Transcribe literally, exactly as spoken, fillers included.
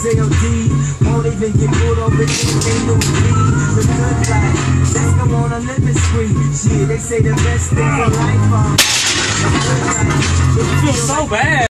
S L D. Won't even get pulled over anything new weed. The good life, let's go on a living spree. Shit, they say the best thing in life are the good life. It feels so bad.